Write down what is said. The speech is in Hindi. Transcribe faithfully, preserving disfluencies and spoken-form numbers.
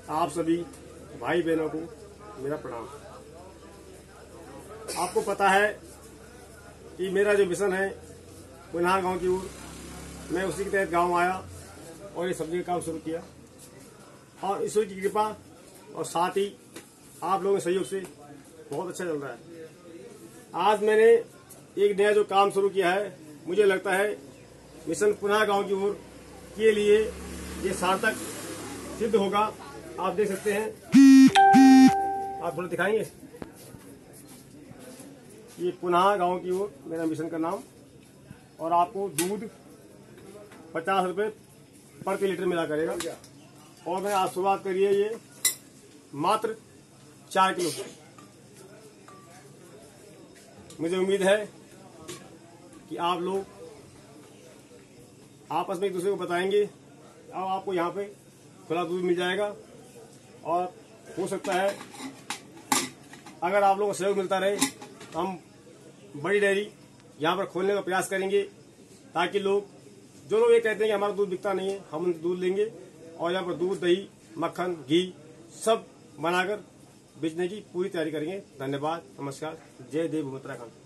आप सभी भाई बहनों को मेरा प्रणाम। आपको पता है कि मेरा जो मिशन है पुनः गांव की ओर, मैं उसी के तहत गांव आया और ये सब्जी का काम शुरू किया और ईश्वर की कृपा और साथ ही आप लोगों के सहयोग से बहुत अच्छा चल रहा है। आज मैंने एक नया जो काम शुरू किया है, मुझे लगता है मिशन पुनः गांव की ओर के लिए ये सार्थक सिद्ध होगा। आप देख सकते हैं, आप थोड़ा दिखाएंगे, ये पुनः गांव की ओर मेरा मिशन का नाम, और आपको दूध पचास रुपए प्रति लीटर मिला करेगा। और मैं आज शुरुआत करिए ये मात्र चार किलो। मुझे उम्मीद है कि आप लोग आपस में एक दूसरे को बताएंगे। अब आपको यहाँ पे खुला दूध मिल जाएगा और हो सकता है अगर आप लोगों को सहयोग मिलता रहे तो हम बड़ी डेयरी यहाँ पर खोलने का प्रयास करेंगे, ताकि लोग जो लोग ये कहते हैं कि हमारा दूध बिकता नहीं है, हम दूध लेंगे और यहाँ पर दूध, दही, मक्खन, घी सब बनाकर बेचने की पूरी तैयारी करेंगे। धन्यवाद, नमस्कार, जय देव उत्तराखंड।